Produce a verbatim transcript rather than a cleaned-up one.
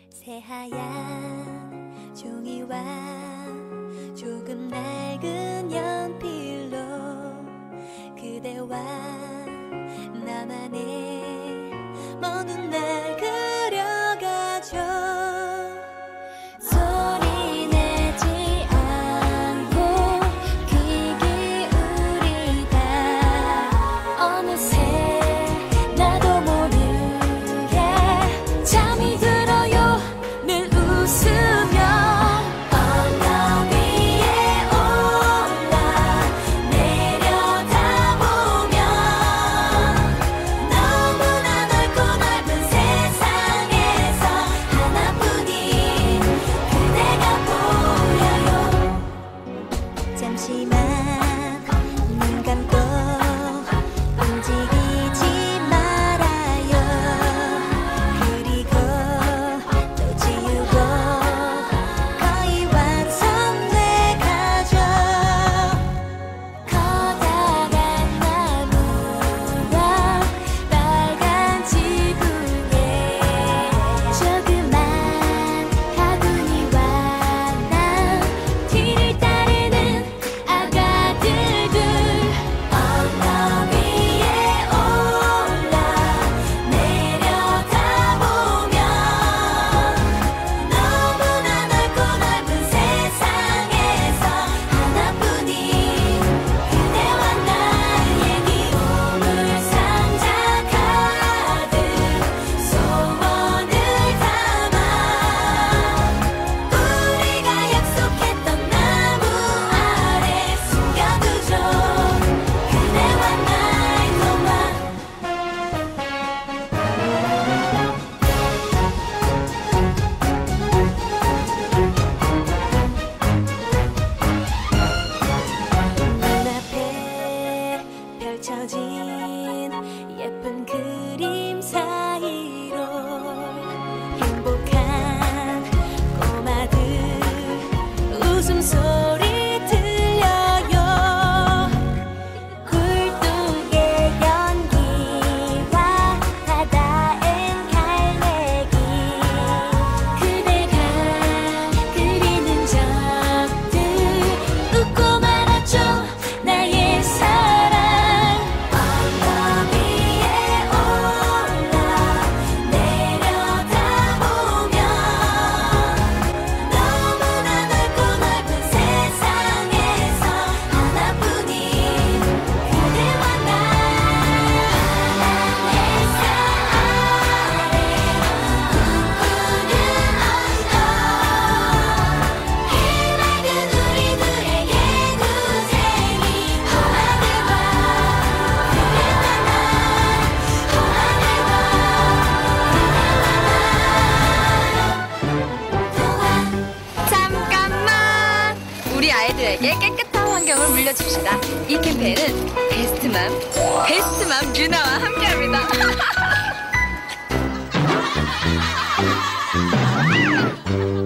새하얀 종이와 조금 낡은 연필로 그대와 나만의 먼 훗날 그려가죠. 소리 내지 않고 귀 기울이다 어느새 나도 모르게 잠이 들어요. 늘 웃으며 언덕 위에 올라 내려다보면 너무나 넓고 넓은 세상에서 하나뿐인 그대가 보여요. 잠시만 눈 감고 움직이지 말아요. 그리고 또 지우고 거의 완성돼 가죠. 커다란 나무와 빨간 지붕에 조그만 바구니와 난 뒤를 따르는 아가들들 언덕 위에 올라 내려다보면 너무나 넓고 넓은 세상에서 하나뿐인 그대와 나의 기쁨을 상자 가득 소원을 담아 우리가 약속했던 나무 아래 숨겨두죠. 그대와 나의 동화. 눈앞에 펼쳐진 예쁜 그림 사이로 행복한 꼬마들 웃음소리 들려요. 굴뚝의 연기와 바다엔 갈매기 그대가 그리는 적들 웃고 말았죠. 나의 사랑 언덕 위에 올라 내려다보면 너무나 넓고 넓은 세상에서 하나뿐인 그대와 나 하나의 사 아래 꿈꾸는 언덕 해맑은 우리들의 예구쟁이 호랑이와 그대와 나 호랑이와 잠깐만! 우리 아이들에게 깨끗한 환경을 물려줍시다. 이 캠페인은 베스트맘, 베스트맘 유나와 함께합니다.